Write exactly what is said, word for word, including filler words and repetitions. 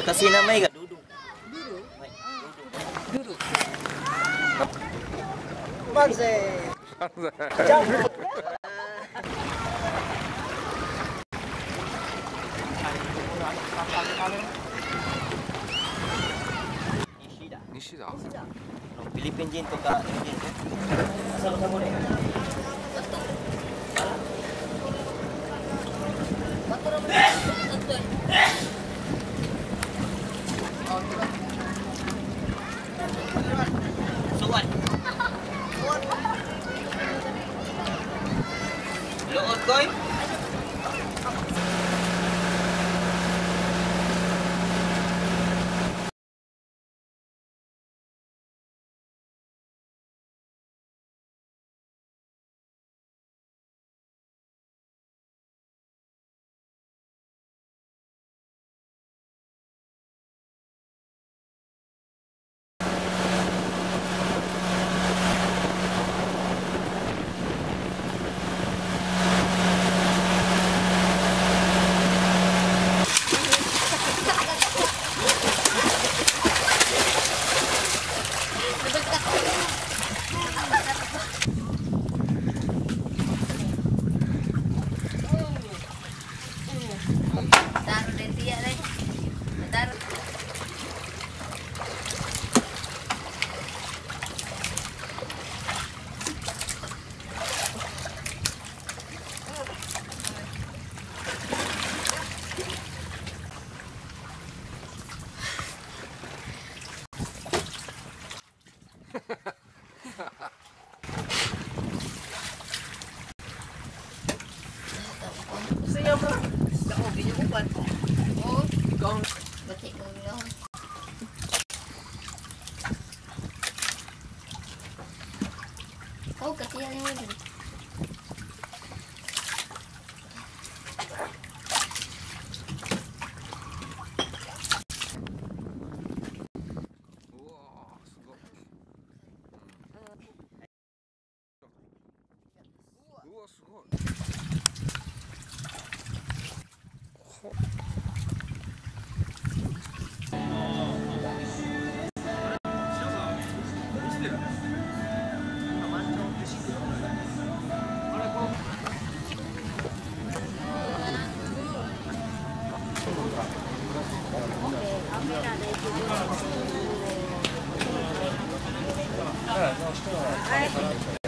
Kasih nama ikan duduk. Duduk. Duduk. Bangsa. Jam. Nishida. Filipin jin to ka. Sama-sama deh. Suwan. Lood koy. Taruh di dia deh. Taruh. Saya bro. Kau punya umpan. Oh, Kau betik dulu. Kau kecil yang ini. 우와, 수고. Oke,